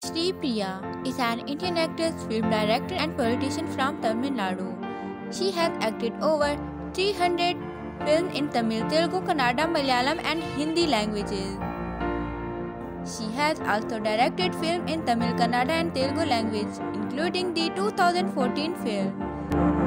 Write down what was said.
Sripriya is an Indian actress, film director and politician from Tamil Nadu. She has acted over 300 films in Tamil, Telugu, Kannada, Malayalam and Hindi languages. She has also directed films in Tamil, Kannada and Telugu language, including the 2014 film